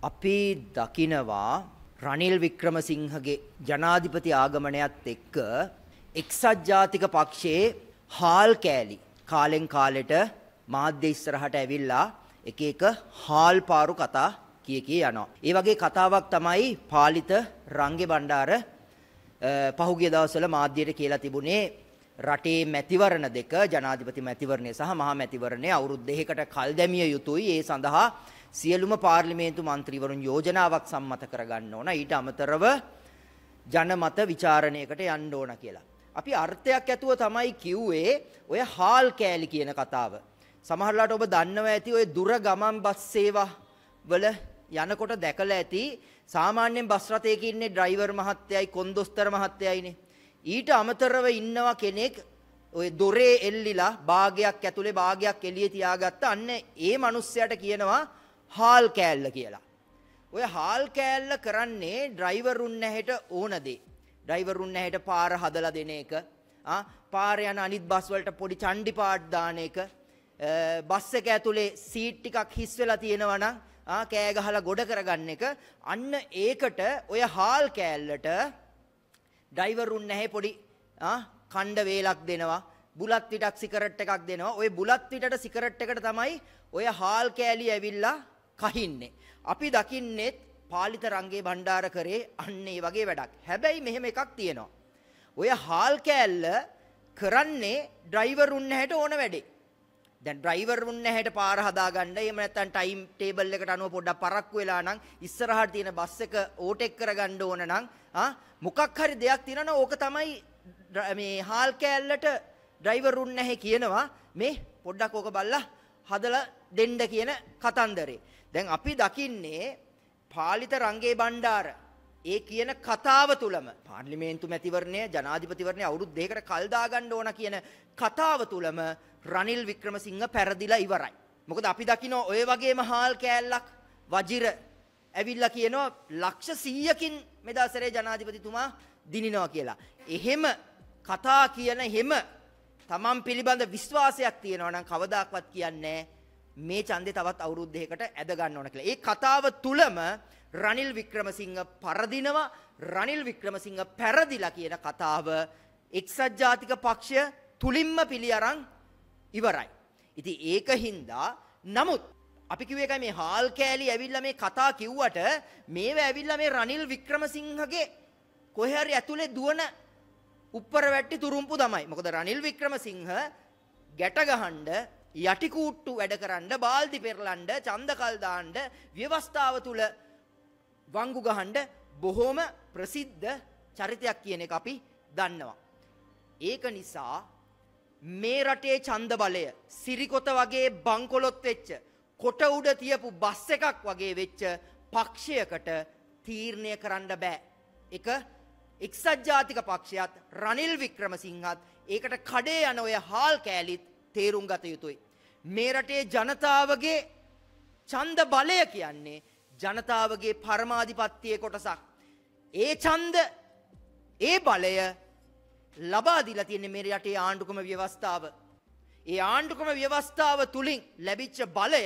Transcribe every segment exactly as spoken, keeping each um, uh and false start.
අපි දකිනවා රනිල් වික්‍රමසිංහගේ ජනාධිපති ආගමනයත් එක්ක එක්සත් ජාතික පක්ෂයේ හාල් කෑලි කාලෙන් කාලෙට මාධ්‍ය ඉස්සරහට ඇවිල්ලා එක එක හාල් පාරු කතා කිය කී යනවා. ඒ වගේ කතාවක් තමයි පාලිත රංගේ බණ්ඩාර පහුගිය දවස්වල මාධ්‍යයට කියලා තිබුණේ. රටේ මැතිවරණ දෙක ජනාධිපති මැතිවරණය සහ මහා මැතිවරණය අවුරුදු දෙකකට කල් දැමිය යුතුයි. ඒ සඳහා සියලුම පාර්ලිමේන්තු මන්ත්‍රීවරුන් යෝජනාවක් සම්මත කරගන්න ඕන. ඊට අමතරව ජනමත විචාරණයකට යන්න ඕන කියලා. අපි අර්ථයක් ඇතුව තමයි කිව්වේ ඔය හාල් කෑලි කියන කතාව. සමහරලාට ඔබ දන්නවා ඇති ඔය දුර ගමන් බස් සේවා වල යනකොට දැකලා ඇති සාමාන්‍යයෙන් බස් රථයක ඉන්නේ ඩ්‍රයිවර් මහත්තයයි කොන්දොස්තර මහත්තයයිනේ. ඊට අමතරව ඉන්නවා කෙනෙක් ඔය දොරේ එල්ලිලා භාගයක් ඇතුලේ භාගයක් එළියේ තියාගත්ත අන්න ඒ මිනිස්සයාට කියනවා හාල් කෑල්ල කියලා. ඔය හාල් කෑල්ල කරන්නේ ඩ්‍රයිවරුන් නැහැට ඕන දේ. ඩ්‍රයිවරුන් නැහැට පාර හදලා දෙන එක, ආ පාර යන අනිත් බස් වලට පොඩි චණ්ඩි පාට් දාන එක, බස් එක ඇතුලේ සීට් ටිකක් හිස් වෙලා තියෙනවා නම් ආ කෑ ගහලා ගොඩ කරගන්න එක. අන්න ඒකට ඔය හාල් කෑල්ලට ඩ්‍රයිවරුන් නැහැ පොඩි ආ කණ්ඩ වේලක් දෙනවා, බුලත් පිටක් සිගරට් එකක් දෙනවා. ওই බුලත් පිටට සිගරට් එකට තමයි ඔය හාල් කෑලි ඇවිල්ලා කහින්නේ. අපි දකින්නේ පාලිත රංගේ බණ්ඩාර කරේ අන්න ඒ වගේ වැඩක්. හැබැයි මෙහෙම එකක් තියෙනවා. ඔය හාල් කෑල්ල කරන්නේ ඩ්‍රයිවරුන් නැහැට ඕන වැඩේ. දැන් ඩ්‍රයිවරුන් නැහැට පාර හදාගන්න, එහෙම නැත්නම් ටයිම් ටේබල් එකට අනුව පොඩ්ඩක් පරක්කු වෙලා නම් ඉස්සරහට තියෙන බස් එක ඕටෙක් කරගන්න ඕන නම් ආ මොකක් හරි දෙයක් තියෙනවා. ඕක තමයි මේ හාල් කෑල්ලට ඩ්‍රයිවරුන් නැහැ කියනවා මේ පොඩ්ඩක් ඕක බලලා හදලා දෙන්න කියන කතන්දරේ. දැන් අපි දකින්නේ පාලිත රංගේ බණ්ඩාර ඒ කියන කතාව තුලම පාර්ලිමේන්තු මැතිවරණය ජනාධිපතිවරණය අවුරුදු දෙකකට කල් දාගන්න ඕන කියන කතාව තුලම රනිල් වික්‍රමසිංහ පෙරදිලා ඉවරයි. මොකද අපි දකිනවා ඔය වගේම හාල් කෑල්ලක් වජිර ඇවිල්ලා කියනවා ලක්ෂ සීයකින් මෙදා සැරේ ජනාධිපතිතුමා දිනිනවා කියලා. එහෙම කතා කියන හැම තමන් පිළිබඳ විශ්වාසයක් තියෙනවා නම් කවදාක්වත් කියන්නේ මේ ඡන්දේ තවත් අවුරුදු දෙකකට ඇද ගන්න ඕන කියලා. ඒ කතාව තුලම රනිල් වික්‍රමසිංහ පරදිනවා, රනිල් වික්‍රමසිංහ පෙරදිලා කියන කතාව එක්සත් ජාතික පක්ෂය තුලින්ම පිළි අරන් ඉවරයි. ඉතින් ඒකින්දා නමුත් අපි කිව්ව එකයි මේ හාල් කෑලි ඇවිල්ලා මේ කතා කිව්වට මේව ඇවිල්ලා මේ රනිල් වික්‍රමසිංහගේ කොහේ හරි ඇතුලේ දුවන උප්පර වැට්ටි තුරුම්පු තමයි. මොකද රනිල් වික්‍රමසිංහ ගැට ගහන්න, යටි කූට්ටු වැඩ කරන්න, බාල්දි පෙරලන්න, ඡන්දකල් දාන්න, ව්‍යවස්ථාව තුල වංගු ගහන්න බොහොම ප්‍රසිද්ධ චරිතයක් කියන එක අපි දන්නවා. ඒක නිසා මේ රටේ ඡන්ද බලය සිරිකොත වගේ බංකොලොත් වෙච්ච කොට උඩ තියපු බස් එකක් වගේ වෙච්ච පක්ෂයකට තීරණය කරන්න බෑ. එක එක්සත් ජාතික පක්ෂයත් රනිල් වික්‍රමසිංහත් ඒකට කඩේ යන ඔය හාල් කෑලිත් තේරුම් ගත යුතුයි. මේ රටේ ජනතාවගේ ඡන්ද බලය කියන්නේ ජනතාවගේ පරමාධිපත්‍යයේ කොටසක්. ඒ ඡන්ද ඒ බලය ලබා දීලා තියෙන්නේ මේ රටේ ආණ්ඩුක්‍රම ව්‍යවස්ථාව. ඒ ආණ්ඩුක්‍රම ව්‍යවස්ථාව තුලින් ලැබිච්ච බලය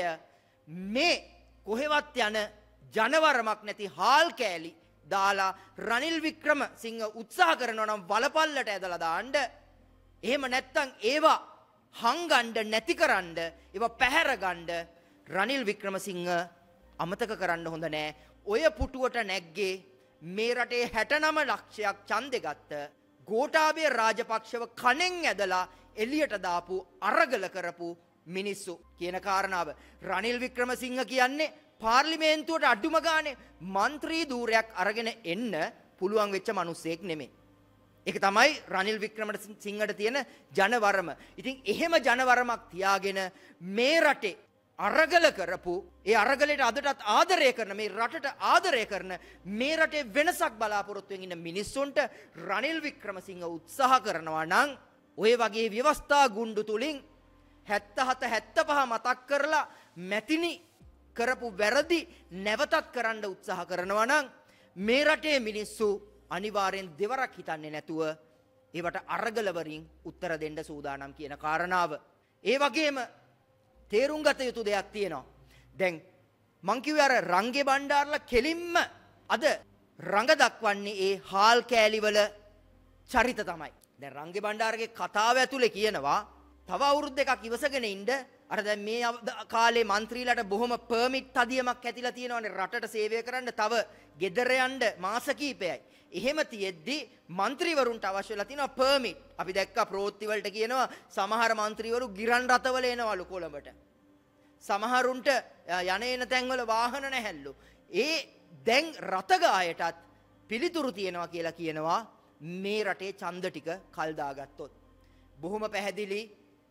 මේ කොහෙවත් යන ජනවරමක් නැති හාල් කෑලි දාලා රනිල් වික්‍රමසිංහ උත්සාහ කරනවා නම් වලපල්ලට ඇදලා දාන්න. එහෙම නැත්නම් ඒවා හංගන්න නැතිකරන්න, ඒවා පැහැර ගන්න රනිල් වික්‍රමසිංහ අමතක කරන්න හොඳ නෑ. ඔය පුටුවට නැග්ගේ මේ රටේ හැටනම ලක්ෂයක් ඡන්දෙ ගත්ත ගෝඨාභය රාජපක්ෂව කණෙන් ඇදලා එළියට දාපු අරගල කරපු මිනිස්සු කියන කාරණාව. රනිල් වික්‍රමසිංහ කියන්නේ පාර්ලිමේන්තුවට අඩුම ගානේ മന്ത്രി ධූරයක් අරගෙන එන්න පුළුවන් වෙච්ච මිනිස්සෙක් නෙමෙයි. ඒක තමයි රනිල් වික්‍රමසිංහට තියෙන ජනවරම. ඉතින් එහෙම ජනවරමක් තියාගෙන මේ රටේ අරගල කරපු, ඒ අරගලයට අදටත් ආදරය කරන, මේ රටට ආදරය කරන, මේ රටේ වෙනසක් බලාපොරොත්තුෙන් ඉන්න මිනිස්සුන්ට රනිල් වික්‍රමසිංහ උත්සාහ කරනවා නම් ඔය වගේ ව්‍යවස්ථා ගුණ්ඩු තුලින් හැත්තහත හැත්තපහ මතක් කරලා මැතිනි කරපු වැරදි නැවතත් කරන්න උත්සාහ කරනවා නම් මේ රටේ මිනිස්සු අනිවාර්යෙන් දෙවරක් හිතන්නේ නැතුව ඒවට අරගල වරින් උත්තර දෙන්න සූදානම් කියන කාරණාව. ඒ වගේම තේරුම් ගත යුතු දෙයක් තියෙනවා. දැන් මං කිව්වේ අර රංගේ බණ්ඩාරලා කෙලින්ම අද රඟ දක්වන්නේ ඒ හාල් කෑලිවල චරිත තමයි. දැන් රංගේ බණ්ඩාරගේ කතාව ඇතුලේ කියනවා තව අවුරුදු දෙකක් ඉවසගෙන ඉන්න අර දැන් මේ කාලේ മന്ത്രിලාට බොහොම පර්මිට් තදියමක් ඇතිලා තියෙනවානේ රටට සේවය කරන්න තව ගෙදර යන්න මාස කිහිපයයි. එහෙම තියෙද්දි മന്ത്രിවරුන්ට අවශ්‍ය වෙලා තියෙනවා පර්මිට්. අපි දැක්කා ප්‍රෝත්ති වලට කියනවා සමහර മന്ത്രിවරු ගිරන් රථවල එනවලු කොළඹට. සමහරුන්ට යන එන තැන්වල වාහන නැහැලු. ඒ දැන් රථගායටත් පිළිතුරු තියෙනවා කියලා කියනවා මේ රටේ ඡන්ද ටික කල් දාගත්තොත්. බොහොම පැහැදිලි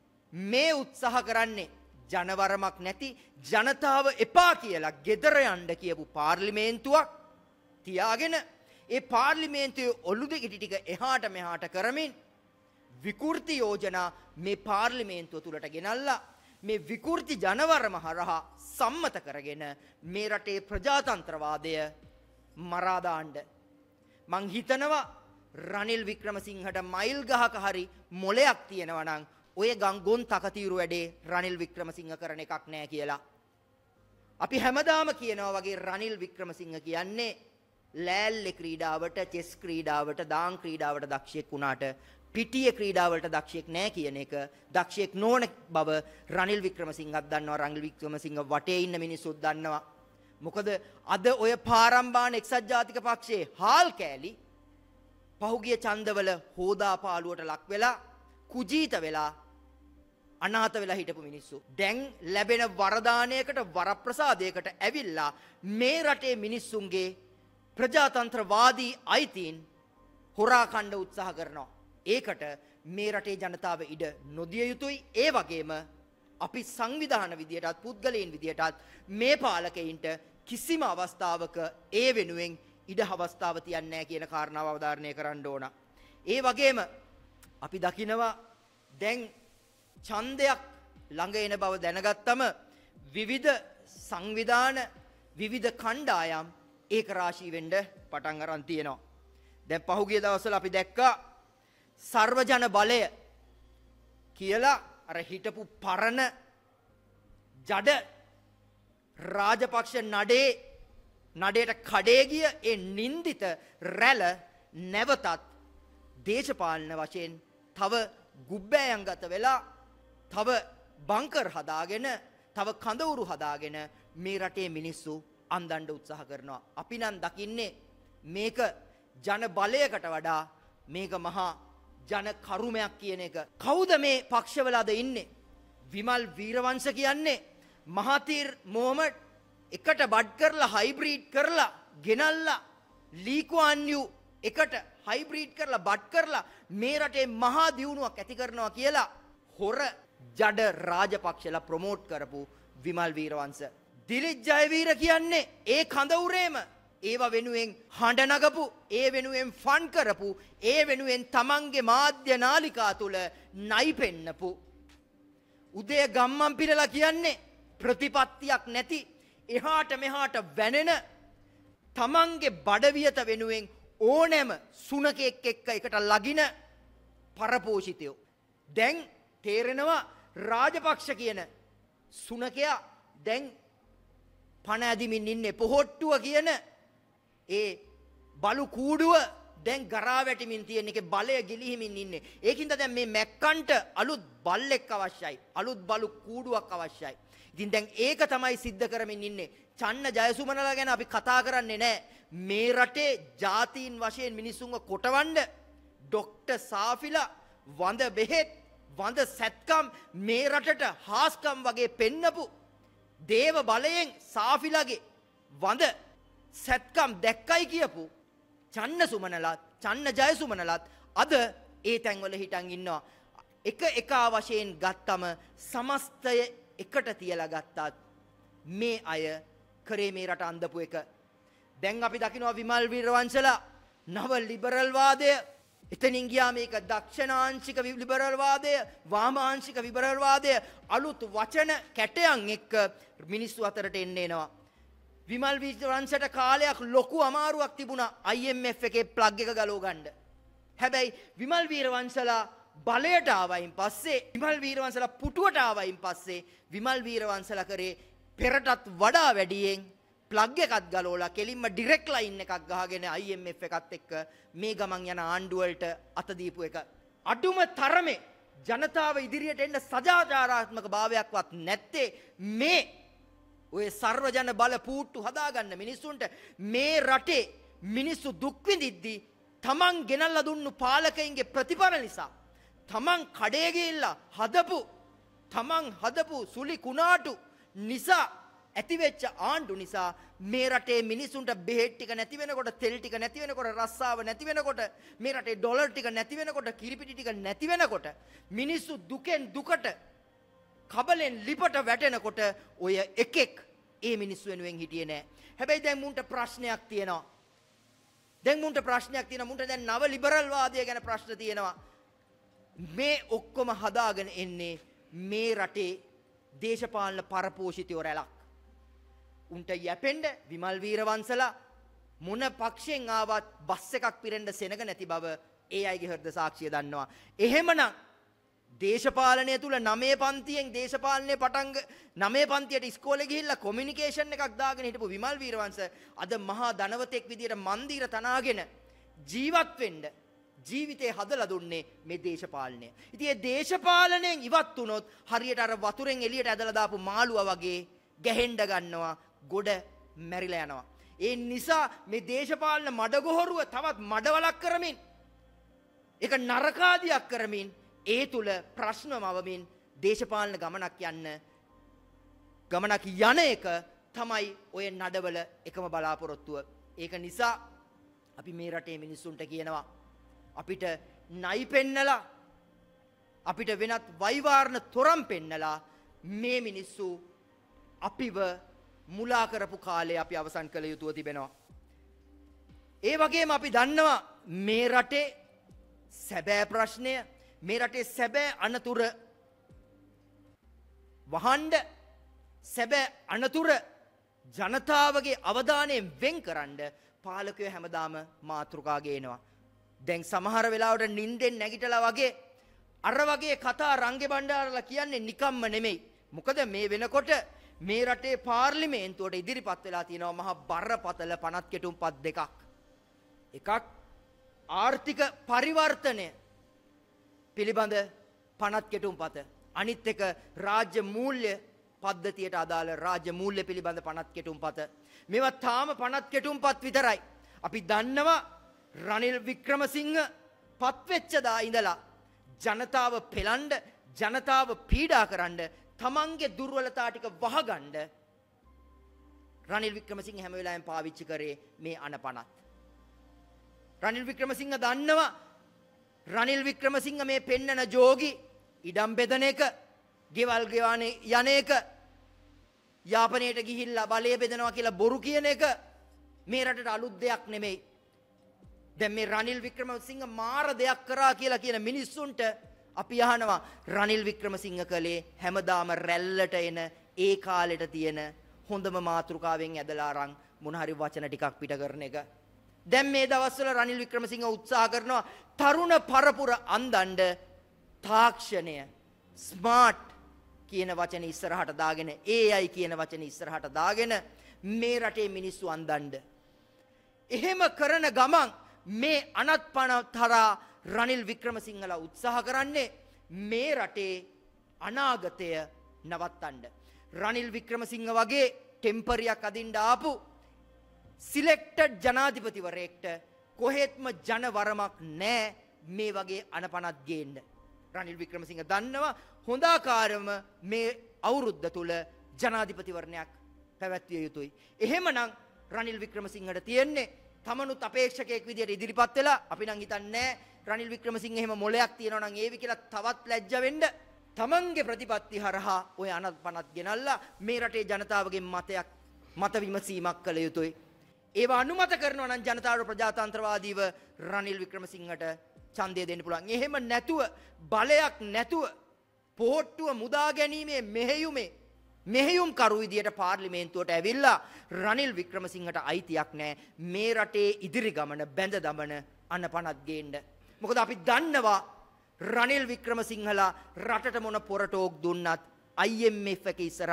මේ උත්සාහ කරන්නේ ජනවරමක් නැති ජනතාව එපා කියලා ගෙදර යන්න කියපු පාර්ලිමේන්තුවක් තියාගෙන ඒ පාර්ලිමේන්තුවේ ඔලු දෙකිටි ටික එහාට මෙහාට කරමින් විකෘති යෝජනා මේ පාර්ලිමේන්තුව තුලට ගෙනල්ලා මේ විකෘති ජනවරම හරහා සම්මත කරගෙන මේ රටේ ප්‍රජාතන්ත්‍රවාදය මරා දාන්න මං හිතනවා රනිල් වික්‍රමසිංහට මයිල් ගහක හරි මොලයක් තියෙනවා නම් ඔය ගංගොන් තකතිරු වැඩේ රනිල් වික්‍රමසිංහ කරන එකක් නෑ කියලා. අපි හැමදාම කියනවා වගේ රනිල් වික්‍රමසිංහ කියන්නේ ලෑල්ලේ ක්‍රීඩාවට, චෙස් ක්‍රීඩාවට, දාන් ක්‍රීඩාවට දක්ෂයෙක් වුණාට පිටියේ ක්‍රීඩාවලට දක්ෂයෙක් නෑ කියන එක, දක්ෂයෙක් නොවන බව රනිල් වික්‍රමසිංහත් දන්නවා. රනිල් වික්‍රමසිංහ වටේ ඉන්න මිනිස්සුත් දන්නවා. මොකද අද ඔය පාරම්බාන එක්සත් ජාතික පක්ෂයේ හාල් කෑලි පහුගිය ඡන්දවල හෝදාපාලුවට ලක් වෙලා කුජීත වෙලා අනාථ වෙලා හිටපු මිනිස්සු දැන් ලැබෙන වරදානයකට වරප්‍රසාදයකට ඇවිල්ලා මේ රටේ මිනිස්සුන්ගේ ප්‍රජාතන්ත්‍රවාදී අයිතීන් හොරා කණ්ඩ උත්සාහ කරනවා. ඒකට මේ රටේ ජනතාව ඉඩ නොදිය යුතුයි. ඒ වගේම අපි සංවිධාන විදියටත් පුද්ගලයන් විදියටත් මේ පාලකයින්ට කිසිම අවස්ථාවක ඒ වෙනුවෙන් ඉඩ අවස්ථාව තියන්නේ නැහැ කියන කාරණාව අවධාරණය කරන්න ඕන. ඒ වගේම අපි දකිනවා දැන් ඡන්දයක් ළඟ එන බව දැනගත්තම විවිධ සංවිධාන විවිධ කණ්ඩායම් ඒක රාශී වෙන්න පටන් අරන් තියෙනවා. දැන් පහුගිය දවස්වල අපි දැක්කා සර්වජන බලය කියලා අර හිටපු පරණ ජඩ රාජපක්ෂ නඩේ නඩේට කඩේ ගිය ඒ නින්දිත රැළ නැවතත් දේශපාලන වශයෙන් තව ගුබ්බෑයන්ගත වෙලා තව බංකර් හදාගෙන තව කඳවුරු හදාගෙන මේ රටේ මිනිස්සු අන්දන්න උත්සාහ කරනවා. අපි නම් දකින්නේ මේක ජන බලයකට වඩා මේක මහා ජන කරුමයක් කියන එක. කවුද මේ පක්ෂවල අද ඉන්නේ? විමල් වීරවංශ කියන්නේ මහතීර් මොහමඩ් එකට බඩ් කරලා හයිබ්‍රීඩ් කරලා ගෙනල්ලා ලී කුවාන් යූ එකට හයිබ්‍රීඩ් කරලා බඩ් කරලා මේ රටේ මහා දියුණුවක් ඇති කරනවා කියලා හොර ජඩ රාජපක්ෂලා ප්‍රොමෝට් කරපු විමල් වීරවංශ. දිලිත් ජයවීර කියන්නේ ඒ කඳවුරේම ඒව වෙනුවෙන් හඬ නගපු, ඒ වෙනුවෙන් ෆන් කරපු, ඒ වෙනුවෙන් තමන්ගේ මාධ්‍ය නාලිකා තුල නයි පෙන්නපු උදේ ගම්මන් පිරලා කියන්නේ ප්‍රතිපත්තියක් නැති එහාට මෙහාට වැනෙන තමන්ගේ බඩවියත වෙනුවෙන් ඕනෑම සුනකෙක් එක්ක එකට ලගින පරපෝෂිතයෝ. දැන් තේරෙනවා රාජපක්ෂ කියන සුනකයා දැන් පණ ඇදිමින් ඉන්නේ. පොහොට්ටුව කියන ඒ බලු කූඩුව දැන් ගරා වැටිමින් තියෙන එකේ බලය ගිලිහිමින් ඉන්නේ. ඒකින්ද දැන් මේ මැක්කන්ට අලුත් බල්ලෙක් අවශ්‍යයි. අලුත් බලු කූඩුවක් අවශ්‍යයි. ඉතින් දැන් ඒක තමයි සිද්ධ කරමින් ඉන්නේ. චන්න ජයසුමනලා ගැන අපි කතා කරන්නේ නැහැ. මේ රටේ ජාතීන් වශයෙන් මිනිසුන්ව කොටවන්න ડોක්ටර් සාෆිලා වඳ බෙහෙත් වඳ සැත්කම් මේ රටට හාස්කම් වගේ පෙන්නපු දේව බලයෙන් සාෆිලාගේ වඳ සැත්කම් දැක්කයි කියපු චන්න සුමනලත් චන්න ජයසුමනලත් අද ඒ තැන්වල හිටන් ඉන්නවා. එක එක වශයෙන් ගත්තම සමස්තය එකට තියලා ගත්තත් මේ අය කරේ මේ රට අන්දපු එක. දැන් අපි දකිනවා විමල් වීරවංශලා නව ලිබරල් වාදය, එතනින් ගියා මේක දක්ෂණාංශික ලිබරල් වාදය, වාමාංශික ලිබරල් වාදය, අලුත් වචන කැටයන් එක්ක මිනිස්සු අතරට එන්න එනවා. විමල් වීරවංශට කාලයක් ලොකු අමාරුවක් තිබුණා I M F එකේ ප්ලග් එක ගලව ගන්න. හැබැයි විමල් වීරවංශලා බලයට ආවයින් පස්සේ, විමල් වීරවංශලා පුටුවට ආවයින් පස්සේ විමල් වීරවංශලා කරේ පෙරටත් වඩා වැඩියෙන් ප්ලග් එකක් ගලවලා කෙලින්ම ඩිරෙක්ට් ලයින් එකක් ගහගෙන I M F එකත් එක්ක මේ ගමන් යන ආණ්ඩුව වලට අත දීපු එක අඩුම තරමේ ජනතාව ඉදිරියට එන්න සදාචාරාත්මක භාවයක්වත් නැත්තේ මේ ඔය සර්වජන බල පූට්ටු හදාගන්න මිනිස්සුන්ට මේ රටේ මිනිස්සු දුක් විඳිද්දී තමන් ගෙනල්ලා දුන්නු පාලකයින්ගේ ප්‍රතිඵල නිසා තමන් කඩේ ගිහිල්ලා හදපු තමන් හදපු සුලි කුණාටු නිසා ඇතිවෙච්ච ආණ්ඩු නිසා මේ රටේ මිනිසුන්ට බෙහෙත් ටික නැති වෙනකොට තෙල් ටික නැති වෙනකොට රස්සාව නැති වෙනකොට මේ රටේ ඩොලර් ටික නැති වෙනකොට කිරිපිටි ටික නැති වෙනකොට මිනිස්සු දුකෙන් දුකට කබලෙන් ලිපට වැටෙනකොට ඔය එකෙක් ඒ මිනිස්සු වෙනුවෙන් හිටියේ නෑ. හැබැයි දැන් මුන්ට ප්‍රශ්නයක් තියෙනවා. දැන් මුන්ට ප්‍රශ්නයක් තියෙනවා. මුන්ට දැන් නව ලිබරල් වාදය ගැන ප්‍රශ්න තියෙනවා. මේ ඔක්කොම හදාගෙන එන්නේ මේ රටේ දේශපාලන පරපෝෂිතයෝ රැලක්. උන්ට යැපෙන්න විමල් වීරවංශලා මොන පක්ෂයෙන් ආවත් බස් එකක් පිරෙන්න සෙනග නැති බව ඒ අයගේ හෘද සාක්ෂිය දන්නවා. එහෙමනම් දේශපාලනය තුල නවය පන්තියෙන් දේශපාලනයේ පටන් නවය පන්තියට ඉස්කෝලේ ගිහිල්ලා කොමියුනිකේෂන් එකක් දාගෙන හිටපු විමල් වීරවංශ අද මහා ධනවතෙක් විදියට මන්දිර තනාගෙන ජීවත් වෙන්න ජීවිතේ හදලා දුන්නේ මේ දේශපාලනය. ඉතින් මේ දේශපාලනයෙන් ඉවත් වුණොත් හරියට අර වතුරෙන් එළියට ඇදලා දාපු මාළුවා වගේ ගැහෙන්න ගන්නවා, ගොඩ මැරිලා යනවා. ඒ නිසා මේ දේශපාලන මඩගොහරුව තවත් මඩවලක් කරමින් ඒක නරකාදියක් කරමින් ඒ තුල ප්‍රශ්නම අවමින් දේශපාලන ගමනක් යන්න ගමනක් යන එක තමයි ඔය නඩවල එකම බලාපොරොත්තුව. ඒක නිසා අපි මේ රටේ මිනිස්සුන්ට කියනවා අපිට නයි පෙන්නලා අපිට වෙනත් වෛවාරණ තොරම් පෙන්නලා මේ මිනිස්සු අපිව මුලා කරපු කාලේ අපි අවසන් කළ යුතුව තිබෙනවා. ඒ වගේම අපි දන්නවා මේ රටේ සැබෑ ප්‍රශ්නය මේ රටේ සැබෑ අනතුර වහන්න සැබෑ අනතුර ජනතාවගේ අවධානයෙන් වෙන් කරන්න පාලකයෝ හැමදාම මාතෘකා ගේනවා. දැන් සමහර වෙලාවට නිින්දෙන් නැගිටලා වගේ අර වගේ කතා රංගේ බණ්ඩාරලා කියන්නේ නිකම්ම නෙමෙයි. මොකද මේ වෙනකොට මේ රටේ පාර්ලිමේන්තුවට ඉදිරිපත් වෙලා තියෙනවා මහා බරපතල පනත් කෙටුම්පත් දෙකක්. එකක් ආර්ථික පරිවර්තනය පිළිබඳ පනත් කෙටුම්පත. අනිත් එක රාජ්‍ය මූල්‍ය පද්ධතියට අදාළ රාජ්‍ය මූල්‍ය පිළිබඳ පනත් කෙටුම්පත. මේවා තාම පනත් කෙටුම්පත් විතරයි. අපි දන්නවා රනිල් වික්‍රමසිංහ පත්වෙච්ච දා ඉඳලා ජනතාව පෙලන්න ජනතාව පීඩා කරන්න තමන්ගේ දුර්වලතා ටික වහගන්න රනිල් වික්‍රමසිංහ හැම වෙලාවෙම පාවිච්චි කරේ මේ අනපනත්. රනිල් වික්‍රමසිංහ දන්නවා රනිල් වික්‍රමසිංහ මේ පෙන්නන ජෝගි ඉඩම් බෙදන එක, ගෙවල් ගෙවන්නේ යන එක, යාපනයට ගිහිල්ලා බලය බෙදනවා කියලා බොරු කියන එක මේ රටට අලුත් දෙයක් නෙමෙයි. දැන් මේ රනිල් වික්‍රමසිංහ මාර දෙයක් කරා කියලා කියන මිනිස්සුන්ට අපි අහනවා රනිල් වික්‍රමසිංහ කලේ හැමදාම රැල්ලට එන ඒ කාලෙට තියෙන හොඳම මාතෘකාවෙන් ඇදලා අරන් මොන හරි වචන ටිකක් පිට කරන එක. දැන් මේ දවස්වල රනිල් වික්‍රමසිංහ උත්සාහ කරනවා තරුණ පරපුර අන්දන්න තාක්ෂණය ස්මාර්ට් කියන වචනේ ඉස්සරහට දාගෙන A I කියන වචනේ ඉස්සරහට දාගෙන මේ රටේ මිනිස්සු අන්දන්න. එහෙම කරන ගමන් මේ අනත්පනතරා රනිල් වික්‍රමසිංහලා උත්සාහ කරන්නේ මේ රටේ අනාගතය නවත්තන්න. රනිල් වික්‍රමසිංහ වගේ ටෙම්පරියක් අදින්න ආපු සිලෙක්ටඩ් ජනාධිපතිවරයෙක්ට කොහෙත්ම ජනවරමක් නැහැ මේ වගේ අනපනත් ගේන්න. රනිල් වික්‍රමසිංහ දන්නවා හොඳාකාරම මේ අවුරුද්ද තුල ජනාධිපතිවරණයක් පැවැත්විය යුතුයි. එහෙමනම් රනිල් වික්‍රමසිංහට තියෙන්නේ තමනුත් අපේක්ෂකයෙක් විදියට ඉදිරිපත් වෙලා අපි නම් හිතන්නේ රනිල් වික්‍රමසිංහ එහෙම මොලයක් තියනවා නම් ඒවි කියලා තවත් ලැජ්ජ වෙන්න තමන්ගේ ප්‍රතිපත්ති හරහා ඔය අනත්පනත් ගෙනල්ලා මේ රටේ ජනතාවගේ මතයක් මත විමසීමක් කළ යුතුයි. ඒවා අනුමත කරනවා නම් ජනතාවට ප්‍රජාතන්ත්‍රවාදීව රනිල් වික්‍රමසිංහට ඡන්දය දෙන්න පුළුවන්. එහෙම නැතුව බලයක් නැතුව පොහොට්ටුව මුදා ගැනීමේ මෙහෙයුමේ මෙහෙයුම් කරු විදියට පාර්ලිමේන්තුවට ඇවිල්ලා රනිල් වික්‍රමසිංහට අයිතියක් නැහැ මේ රටේ ඉදිරි ගමන බැඳ දමන අනපනත් ගේන්න. මොකද අපි දන්නවා රනිල් වික්‍රමසිංහලා රටට මොන පොරටෝක් දුන්නත් I M F එක ඉස්සරහා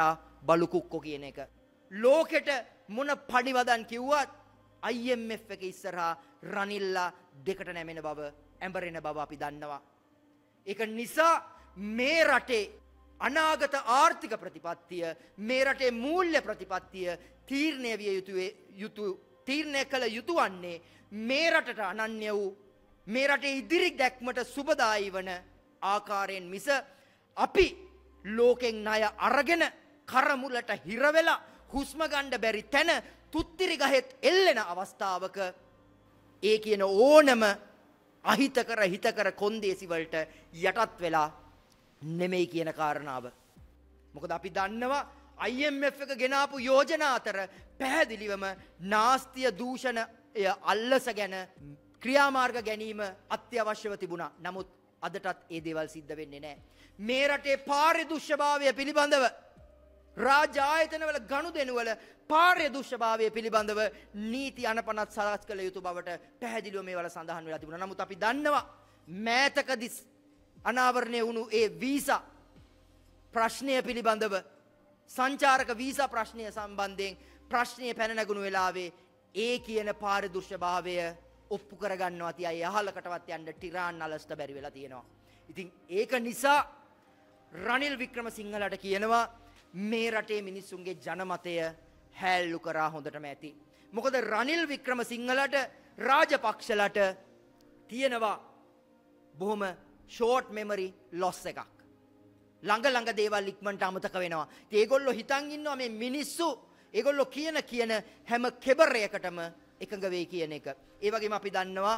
බලු කුක්කෝ කියන එක. ලෝකෙට මොන පණිවදන් කිව්වත් I M F එක ඉස්සරහා රනිල්ලා දෙකට නැමෙන බව, ඇඹරෙන බව අපි දන්නවා. ඒක නිසා මේ රටේ අනාගත ආර්ථික ප්‍රතිපත්තිය, මේ රටේ මූල්‍ය ප්‍රතිපත්තිය තීරණය විය යුතුයේ යුතු තීරණය කළ යුතු වන්නේ මේ රටට අනන්‍ය වූ, මේ රටේ ඉදිරි දැක්මට සුබදායී වන ආකාරයෙන් මිස අපි ලෝකෙන් ණය අරගෙන කරමුලට හිර වෙලා හුස්ම ගන්න බැරි තැන තුත්තිරි ගහෙත් එල්ලෙන අවස්ථාවක ඒ කියන ඕනම අහිතකර හිතකර කොන්දේසි වලට යටත් වෙලා නෙමෙයි කියන කාරණාව. මොකද අපි දන්නවා I M F එක ගෙනාපු යෝජනා අතර පැහැදිලිවම නාස්තිය දූෂණය අල්ලස ගැන ක්‍රියාමාර්ග ගැනීම අත්‍යවශ්‍යව තිබුණා. නමුත් අදටත් ඒ දේවල් සිද්ධ වෙන්නේ නැහැ. මේ රටේ පාරිදුෂ්‍යභාවය පිළිබඳව රාජ්‍ය ආයතනවල ගනුදෙනුවල පාරිදුෂ්‍යභාවය පිළිබඳව නීති අනපනත් සකස් කළ යුතු බවට පැහැදිලිව මේවල සඳහන් වෙලා තිබුණා. නමුත් අපි දන්නවා මෑතකදී අනාවරණය වුණු ඒ වීසා ප්‍රශ්නය පිළිබඳව, සංචාරක වීසා ප්‍රශ්නය සම්බන්ධයෙන් ප්‍රශ්නය පැන නැගුණු වෙලාවේ ඒ කියන පාරිදුෂ්‍යභාවය ඔප්පු කරගන්නවා තියයි අහලකටවත් යන්න ටිරාන් නලස්ට බැරි වෙලා තියෙනවා. ඉතින් ඒක නිසා රනිල් වික්‍රමසිංහලට කියනවා මේ රටේ මිනිස්සුන්ගේ ජනමතය හැල්ලු කරා හොඳටම ඇති. මොකද රනිල් වික්‍රමසිංහලට රාජපක්ෂලට තියෙනවා බොහොම ෂෝට් මෙමරි ලොස් එකක්. ළඟ ළඟ දේවල් ඉක්මනට අමතක වෙනවා. ඉතින් ඒගොල්ලෝ හිතන් ඉන්නවා මේ මිනිස්සු ඒගොල්ලෝ කියන කියන හැම කෙබරයකටම එකඟ වෙයි කියන එක. ඒ වගේම අපි දන්නවා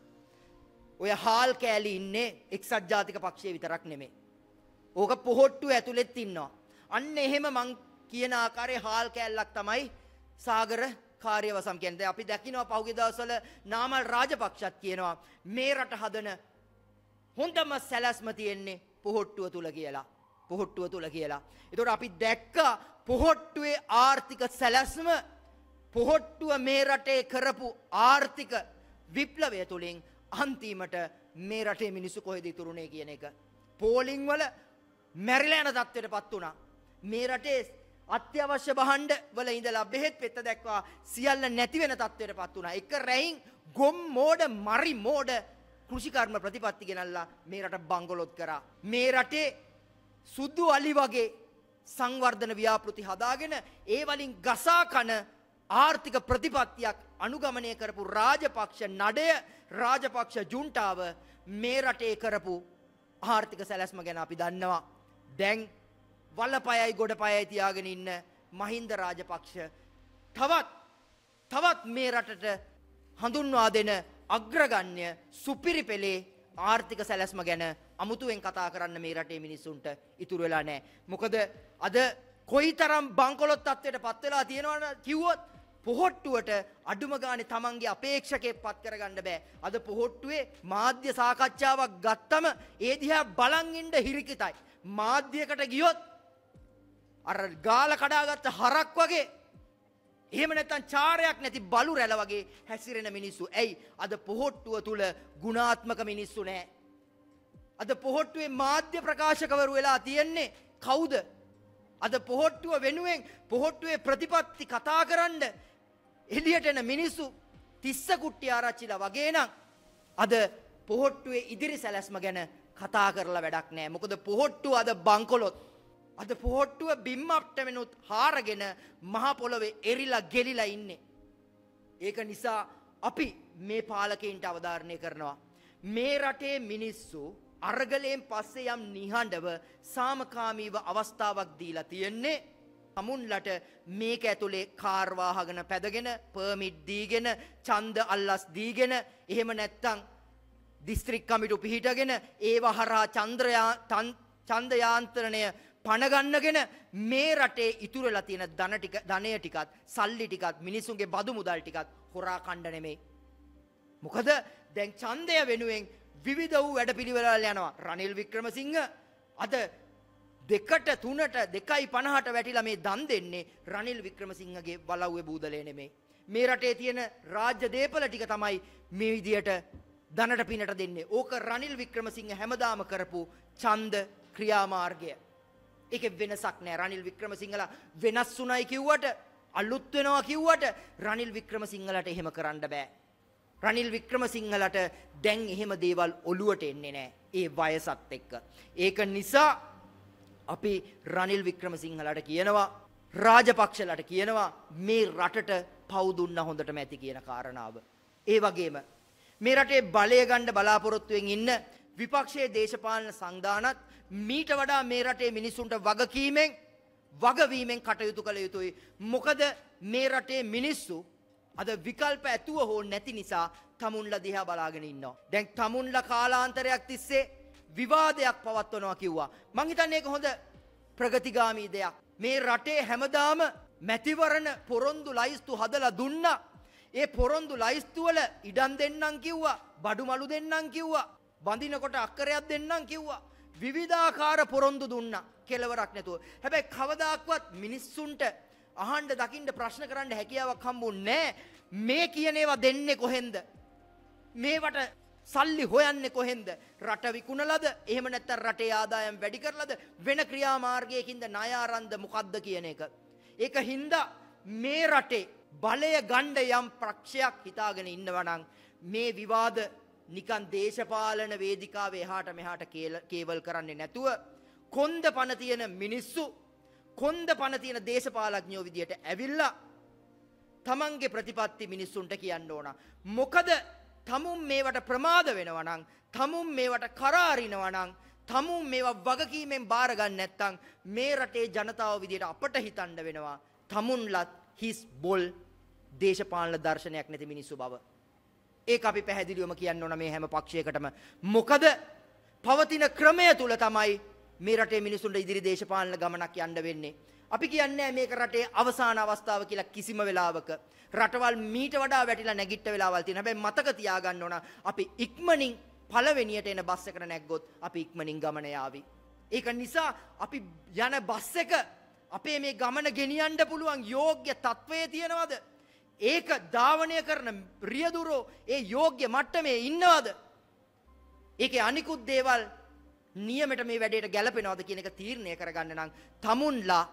ඔය හාල් කෑලි ඉන්නේ එක්සත් ජාතික පක්ෂයේ විතරක් නෙමෙයි. ඕක පොහොට්ටු ඇතුළෙත් ඉන්නවා. අන්න එහෙම මං කියන ආකාරයේ හාල් කෑල්ලක් තමයි සාගර කාර්යවසම් කියන්නේ. දැන් අපි දකිනවා පහුගිය දවස්වල නාමල් රාජපක්ෂත් කියනවා මේ රට හදන හොඳම සැලැස්ම තියෙන්නේ පොහොට්ටුව තුල කියලා. පොහොට්ටුව තුල කියලා. ඒතකොට අපි දැක්කා පොහොට්ටුවේ ආර්ථික සැලැස්ම පොහොට්ටුව මේ රටේ කරපු ආර්ථික විප්ලවය තුලින් අන්තිමට මේ රටේ මිනිස්සු කොහෙද ඉතුරුනේ කියන එක. පෝලිං වල මැරිලා යන තත්ත්වයටපත් වුණා. මේ රටේ අත්‍යවශ්‍ය භාණ්ඩ වල ඉඳලා බෙහෙත් පෙත්ත දක්වා සියල්ල නැති වෙන තත්ත්වයටපත් වුණා. එක රැයින් ගොම් මෝඩ මරි මෝඩ කෘෂිකර්ම ප්‍රතිපත්ති ගෙනල්ලා මේ රට බංගලොත් කරා. මේ රටේ සුදු අලි වගේ සංවර්ධන ව්‍යාපෘති හදාගෙන ඒ වලින් ගසා කන ආර්ථික ප්‍රතිපත්තියක් අනුගමනය කරපු රාජපක්ෂ නඩය රාජපක්ෂ ජුන්ටාව මේ රටේ කරපු ආර්ථික සැලැස්ම ගැන අපි දන්නවා. දැන් වලපයයි ගොඩපයයි තියාගෙන ඉන්න මහින්ද රාජපක්ෂ තවත් තවත් මේ රටට හඳුන්වා දෙන අග්‍රගණ්‍ය සුපිරි පෙළේ ආර්ථික සැලැස්ම ගැන අමුතුවෙන් කතා කරන්න මේ රටේ මිනිස්සුන්ට ඉතුරු වෙලා නැහැ. මොකද අද කොයිතරම් බංකොලොත් තත්ත්වයට පත් වෙලා තියෙනවද කිව්වොත් පොහොට්ටුවට අඩුම ගානේ තමන්ගේ අපේක්ෂකයෙක් පත් කරගන්න බෑ. අද පොහොට්ටුවේ මාධ්‍ය සාකච්ඡාවක් ගත්තම ඒ දිහා බලන් ඉන්න හිරිකිතයි. මාධ්‍යයකට ගියොත් අර ගාල කඩාගත්ත හරක් වගේ එහෙම නැත්නම් චාරයක් නැති බලු රැළ වගේ හැසිරෙන මිනිස්සු. ඇයි? අද පොහොට්ටුව තුල ගුණාත්මක මිනිස්සු නැහැ. අද පොහොට්ටුවේ මාධ්‍ය ප්‍රකාශකවරු වෙලා තියෙන්නේ කවුද? අද පොහොට්ටුව වෙනුවෙන් පොහොට්ටුවේ ප්‍රතිපත්ති කතා කරන්න එළියට එන මිනිස්සු තිස්ස කුට්ටි ආරච්චිලා වගේ නම් අද පොහොට්ටුවේ ඉදිරි සැලැස්ම ගැන කතා කරලා වැඩක් නැහැ. මොකද පොහොට්ටුව අද බංකොලොත්. අද පොහොට්ටුව බිම් අප්ටමෙනුත් හාරගෙන මහ පොළවේ එරිලා ගෙලිලා ඉන්නේ. ඒක නිසා අපි මේ පාලකයින්ට අවධාරණය කරනවා. මේ රටේ මිනිස්සු අරගලයෙන් පස්සේ යම් නිහඬව සාමකාමීව අවස්ථාවක් දීලා තියෙන්නේ තමුන්ලට මේක ඇතුලේ කාර් වාහන පැදගෙන පර්මිට් දීගෙන ඡන්ද අල්ලස් දීගෙන එහෙම නැත්නම් දිස්ත්‍රික් කමිටු පිහිටගෙන ඒව හරහා චන්ද්‍රයා ඡන්ද යාන්ත්‍රණය පණ ගන්නගෙන මේ රටේ ඉතුරු වෙලා තියෙන ධන ටික ධනය ටිකත් සල්ලි ටිකත් මිනිසුන්ගේ බදු මුදල් ටිකත් හොරා කණ්ඩ නෙමෙයි. මොකද දැන් ඡන්දය වෙනුවෙන් විවිධ වූ වැඩපිළිවෙළවල් යනවා. රනිල් වික්‍රමසිංහ අද දෙකට තුනට දෙකයි පනහට වැටිලා මේ දන් දෙන්නේ රනිල් වික්‍රමසිංහගේ බලව්වේ බූදලේ නෙමෙයි. මේ රටේ තියෙන රාජ්‍ය දේපල ටික තමයි මේ විදියට ධනට පිනට දෙන්නේ. ඕක රනිල් වික්‍රමසිංහ හැමදාම කරපු ඡන්ද ක්‍රියාමාර්ගය. ඒකේ වෙනසක් නැහැ. රනිල් වික්‍රමසිංහලා වෙනස් වුණයි කිව්වට අලුත් වෙනවා කිව්වට රනිල් වික්‍රමසිංහලට එහෙම කරන්න බෑ. රනිල් වික්‍රමසිංහලට දැන් එහෙම දේවල් ඔලුවට එන්නේ නැහැ. ඒ වයසත් එක්ක. ඒක නිසා අපි රනිල් වික්‍රමසිංහලට කියනවා රාජපක්ෂලට කියනවා මේ රටට පව් දුන්න හොඳටම ඇති කියන කාරණාව. ඒ වගේම මේ රටේ බලය ගන්න බලාපොරොත්තුෙන් ඉන්න විපක්ෂයේ දේශපාලන සංධානත් මීට වඩා මේ රටේ මිනිසුන්ට වගකීමෙන් වගවීමෙන් කටයුතු කළ යුතුයි. මොකද මේ රටේ මිනිස්සු අද විකල්ප ඇතුව හෝ නැති නිසා තමුන්ලා දිහා බලාගෙන ඉන්නවා. දැන් තමුන්ලා කාලාන්තරයක් තිස්සේ විවාදයක් පවත්වනවා කිව්වා. මං හිතන්නේ ඒක හොඳ ප්‍රගතිගාමී දෙයක්. මේ රටේ හැමදාම මැතිවරණ පොරොන්දු ලයිස්තු හදලා දුන්නා. ඒ පොරොන්දු ලයිස්තු වල ඉඩම් දෙන්නම් කිව්වා, බඩු මලු දෙන්නම් කිව්වා, බඳිනකොට අක්කරයක් දෙන්නම් කිව්වා. විවිධාකාර පොරොන්දු දුන්නා කෙලවරක් නැතුව. හැබැයි කවදාක්වත් මිනිස්සුන්ට අහන්න දකින්න ප්‍රශ්න කරන්න හැකියාවක් හම්බුන්නේ නැහැ. මේ කියන ඒවා දෙන්නේ කොහෙන්ද? මේවට සල්ලි හොයන්නේ කොහෙන්ද? රට විකුණලාද? එහෙම නැත්නම් රටේ ආදායම් වැඩි කරලාද? වෙන ක්‍රියාමාර්ගයකින්ද ණය ආරන්ද මොකද්ද කියන එක. ඒක හින්දා මේ රටේ බලය ගන්න යම් ප්‍රක්ෂයක් හිතාගෙන ඉන්නවා නම් මේ විවාද නිකන් දේශපාලන වේදිකාවේ එහාට මෙහාට කේවල් කරන්නේ නැතුව කොන්ද පණ තියෙන මිනිස්සු කොන්ද පණ තියෙන දේශපාලඥයෝ විදියට ඇවිල්ලා තමන්ගේ ප්‍රතිපත්ති මිනිස්සුන්ට කියන්න ඕන. මොකද තමුන් මේවට ප්‍රමාද වෙනවා නම්, තමුන් මේවට කරා අරිනවා නම්, තමුන් මේවා වගකීමෙන් බාර ගන්න නැත්නම් මේ රටේ ජනතාව විදියට අපට හිතන්න වෙනවා තමුන්ලත් හිස් බොල් දේශපාලන දර්ශනයක් නැති මිනිස්සු බව. ඒක අපි පැහැදිලිවම කියන්න ඕන මේ හැම පක්ෂයකටම. මොකද පවතින ක්‍රමය තුල තමයි මේ රටේ මිනිසුන්ට ඉදිරි දේශපාලන ගමනක් යන්න වෙන්නේ. අපි කියන්නේ මේක රටේ අවසාන අවස්ථාව කියලා කිසිම වෙලාවක. රටවල් මීට වඩා වැටිලා නැගිට වෙලාවල් තියෙනවා. හැබැයි මතක තියාගන්න ඕන අපි ඉක්මනින් පළවෙනියට එන බස් එකට නැග්ගොත් අපි ඉක්මනින් ගමන යාවි. ඒක නිසා අපි යන බස් එක අපේ මේ ගමන ගෙනියන්න පුළුවන් යෝග්‍ය තත්වයේ තියනවද? ඒක ධාවනය කරන රියදුරෝ ඒ යෝග්‍ය මට්ටමේ ඉන්නවද? ඒකේ අනිකුත් දේවල් නියමයට මේ වැඩේට ගැලපෙනවද කියන එක තීරණය කරගන්න නම් තමුන්ලා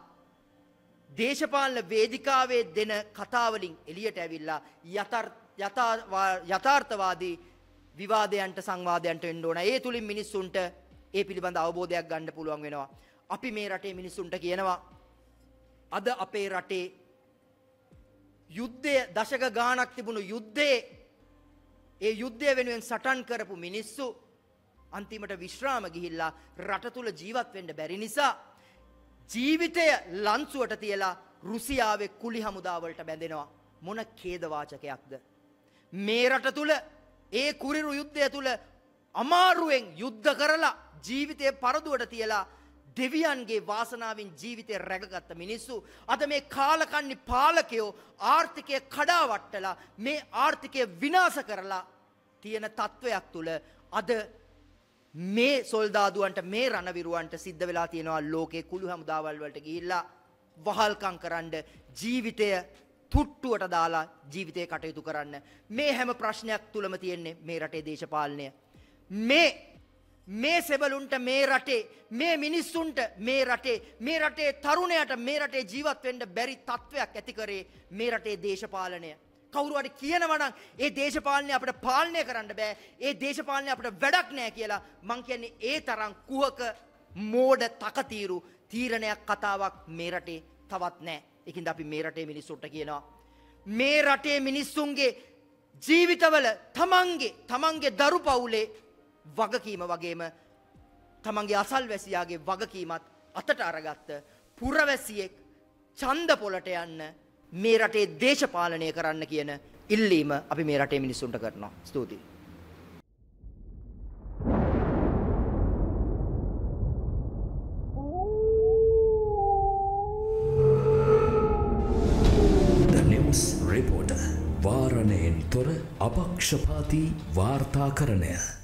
දේශපාලන වේදිකාවේ දෙන කතාවලින් එළියට ඇවිල්ලා යථාර්ථවාදී විවාදයන්ට සංවාදයන්ට වෙන්න ඕන. ඒ තුලින් මිනිස්සුන්ට ඒ පිළිබඳ අවබෝධයක් ගන්න පුළුවන් වෙනවා. අපි මේ රටේ මිනිස්සුන්ට කියනවා අද අපේ රටේ යුද්ධය දශක ගාණක් තිබුණු යුද්ධයේ ඒ යුද්ධය වෙනුවෙන් සටන් කරපු මිනිස්සු අන්තිමට විශ්‍රාම ගිහිල්ලා රට තුල ජීවත් වෙන්න බැරි නිසා ජීවිතය ලන්සුවට තියලා රුසියාවේ කුලි හමුදා වලට බැඳෙනවා. මොන ඛේද වාචකයක්ද මේ රට තුල ඒ කුරිරු යුද්ධය තුල අමාරුවෙන් යුද්ධ කරලා ජීවිතය පරදුවට තියලා දෙවියන්ගේ වාසනාවෙන් ජීවිතය රැකගත්ත මිනිස්සු අද මේ කාලකන්ණි පාලකයෝ ආර්ථිකය කඩාවට්ටලා මේ ආර්ථිකය විනාශ කරලා තියෙන තත්වයක් තුල අද මේ සොල්දාදුවන්ට මේ රණවිරුවන්ට සිද්ධ වෙලා තියෙනවා ලෝකේ කුළු හමුදාවල් වලට ගිහිල්ලා වහල්කම් කරන්න ජීවිතය තුට්ටුවට දාලා ජීවිතේ කටයුතු කරන්න. මේ හැම ප්‍රශ්නයක් තුලම තියෙන්නේ මේ රටේ දේශපාලනය. මේ මේ සෙබළුන්ට මේ රටේ මේ මිනිස්සුන්ට මේ රටේ මේ රටේ තරුණයට මේ රටේ ජීවත් වෙන්න බැරි තත්වයක් ඇති කරේ මේ රටේ දේශපාලනය. කවුරු හරි කියනවා නම් ඒ දේශපාලනය අපිට පාලනය කරන්න බෑ, ඒ දේශපාලනය අපිට වැඩක් නෑ කියලා මං කියන්නේ ඒ තරම් කුහක මෝඩ තකතිරු තීරණයක් කතාවක් මේ රටේ තවත් නෑ. ඒකින්ද අපි මේ රටේ මිනිස්සුන්ට කියනවා මේ රටේ මිනිස්සුන්ගේ ජීවිතවල තමන්ගේ තමන්ගේ දරු පවුලේ වගකීම වගේම තමන්ගේ අසල්වැසියාගේ වගකීමත් අතට අරගත්ත පුරවැසියෙක් ඡන්ද පොලට යන්න මේ රටේ දේශපාලනය කරන්න කියන ඉල්ලීම අපි මේ රටේ මිනිස්සුන්ට කරනවා. ස්තුතියි. The News Reporter වාරණයෙන් තොර අපක්ෂපාතී වාර්තාකරණය.